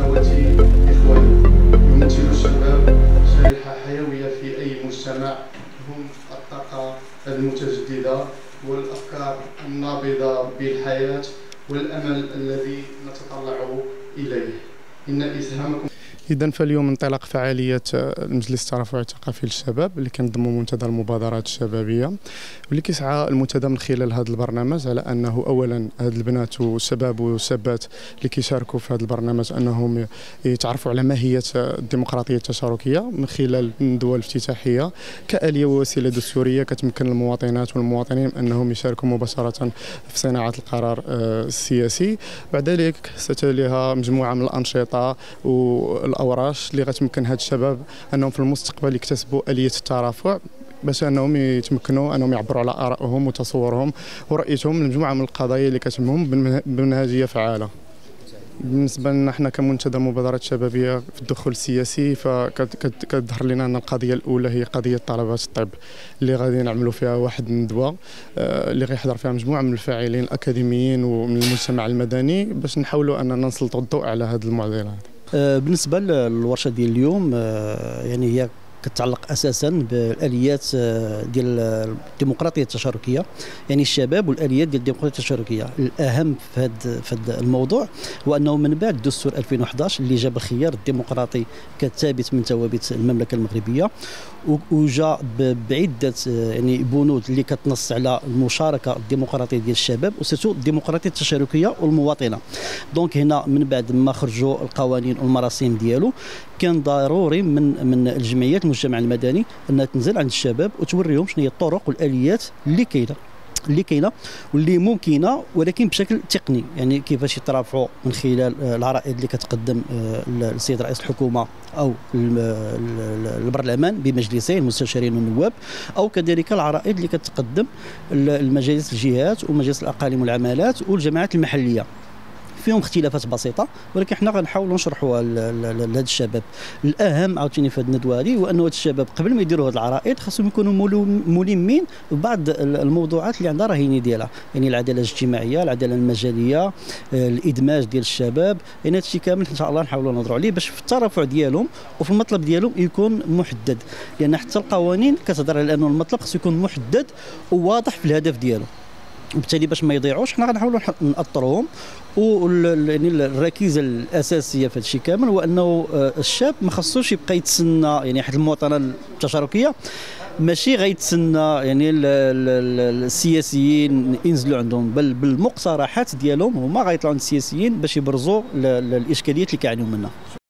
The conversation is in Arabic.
أخواتي إخواني، يمثل الشباب شريحة حيوية في أي مجتمع. هم الطاقة المتجددة والأفكار النابضة بالحياة والأمل الذي نتطلع إليه. إن إسهامكم. إذن فاليوم انطلاق فعالية المجلس الترفعي الثقافي للشباب اللي كنضم منتدى المبادرات الشبابية، واللي كيسعى المنتدى من خلال هذا البرنامج على أنه أولا هاد البنات والشباب والشابات اللي كيشاركوا في هذا البرنامج أنهم يتعرفوا على ماهية الديمقراطية التشاركية من خلال الندوة الافتتاحية كآلية ووسيلة دستورية كتمكن المواطنات والمواطنين أنهم يشاركوا مباشرة في صناعة القرار السياسي. بعد ذلك ستليها مجموعة من الأنشطة والأوراش اللي غتمكن هاد الشباب أنهم في المستقبل يكتسبوا آلية الترافع باش انهم يتمكنوا انهم يعبروا على ارائهم وتصورهم ورؤيتهم لمجموعه من القضايا اللي كتهمهم بمنهجيه فعاله. بالنسبه لنا حنا كمنتدى المبادرات الشبابيه في الدخول السياسي فكتظهر لنا ان القضيه الاولى هي قضيه طلبات الطب اللي غادي نعملوا فيها واحد الندوه اللي غيحضر فيها مجموعه من الفاعلين الاكاديميين ومن المجتمع المدني باش نحاولوا اننا نسلطوا الضوء على هذه المعضله. بالنسبه للورشه ديال اليوم يعني هي كتعلق اساسا بالاليات ديال الديمقراطيه التشاركيه، يعني الشباب والاليات ديال الديمقراطيه التشاركيه. الاهم في هذا الموضوع هو انه من بعد دستور 2011 اللي جاب الخيار الديمقراطي كثابت من ثوابت المملكه المغربيه، وجاء بعده يعني بنود اللي كتنص على المشاركه الديمقراطيه ديال الشباب وسيرتو الديمقراطيه التشاركيه والمواطنه. دونك هنا من بعد ما خرجوا القوانين والمراسيم ديالو كان ضروري من الجمعيات المجتمع المدني انها تنزل عند الشباب وتوريهم شنو هي الطرق والاليات اللي كاينه واللي ممكنه، ولكن بشكل تقني. يعني كيفاش يترافعوا من خلال العرائض اللي كتقدم السيد رئيس الحكومه او البرلمان بمجلسين المستشارين والنواب، او كذلك العرائض اللي كتقدم المجالس الجهات ومجالس الاقاليم والعمالات والجماعات المحليه. فيهم اختلافات بسيطه ولكن حنا غنحاولوا نشرحوها لهاد الشباب. الاهم عاوتاني في هذه الندوه هذه هو ان هاد الشباب قبل ما يديروا هاد العرائض خاصهم يكونوا ملمين ببعض الموضوعات اللي عندها رهينه ديالها، يعني العداله الاجتماعيه، العداله المجاليه، الادماج ديال الشباب. يعني هذا الشيء كامل ان شاء الله نحاولوا نهضروا عليه باش في الترافع ديالهم وفي المطلب ديالهم يكون محدد، لان حتى القوانين كتهضر على انه المطلب خاص يكون محدد وواضح في الهدف ديالو. وبالتالي باش ما يضيعوش حنا غنحاولوا نأطروهم. يعني الركيزه الاساسيه في هذا الشيء كامل هو انه الشاب ما خصوش يبقى يتسنى، يعني حيت المواطنه التشاركيه ماشي غيتسنى يعني السياسيين ينزلوا عندهم، بل بالمقترحات ديالهم هما غيطلعوا عند السياسيين باش يبرزوا الاشكاليات اللي كيعانيو منها.